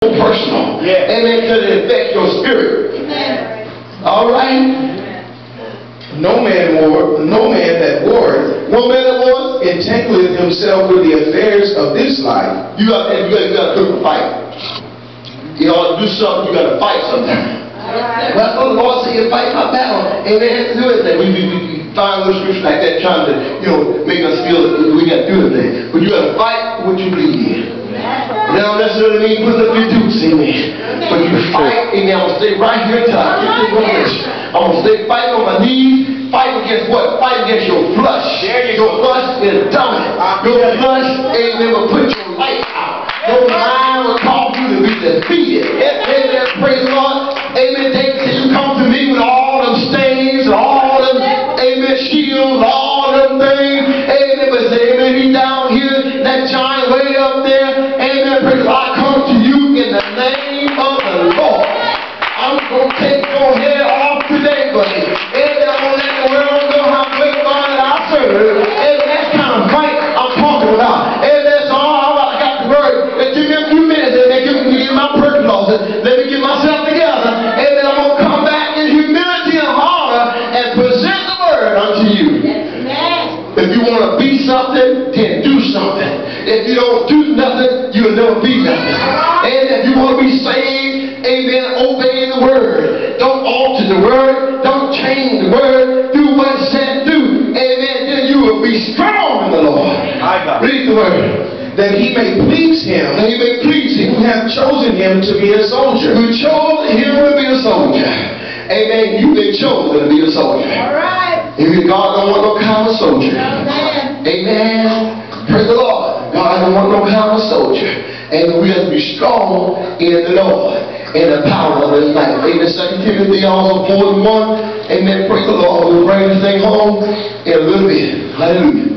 personal. Yeah. Amen. Because it affects your spirit. Amen. All right. No man that wars entangleth himself with the affairs of this life. You got to put up a fight. You ought to do something. You got to fight sometimes. That's what the Lord said, you fight my battle. Amen. Do it. We find little scriptures like that trying to, make us feel that we got to do anything. But you got to fight what you believe in. That don't necessarily mean putting up your dukes, amen. But you fight, amen. I'm going to stay right here until I get this revelation. I'm going to stay fighting on my knees. Fight against what? Fight against your flesh. Your flesh is dominant. Your flesh, amen, will put your light out. Your mind will cause you to be defeated. Amen. Praise the Lord. Amen. David said, you come to me with all them stains, all them, amen, shields, all them things. Amen. But say, amen, he down here, that giant way up there. Amen. Praise the Lord. I come to you in the name of the Lord. I'm going to take your head off today, buddy. Amen. I'm going to let the world know how great God that I serve. Amen. That's kind of fight I'm talking about. Amen. So I got the word. Give me a few minutes. Amen. Give me my purse closet. Let me get myself together. Amen. I'm going to come back in humility and honor and present the word unto you. Amen. If you want to be something, then do something. If you don't do nothing, you'll never be nothing. And if you want to be saved, amen, obey the word. Don't alter the word. Don't change the word. Do what it said do. Amen. Then you will be strong in the Lord. Read the word. That he may please him. That he may please him. Who hath chosen him to be a soldier. Who chose him to be a soldier. Amen. You've been chosen to be a soldier. All right. Even God don't want no common soldier. Amen. Amen. Praise the Lord. God don't want no common soldier. And we have to be strong in the Lord. In the power of his life. Amen. 2 Timothy also 4:1. Amen. Praise the Lord. We'll bring this thing home in a little bit. Hallelujah.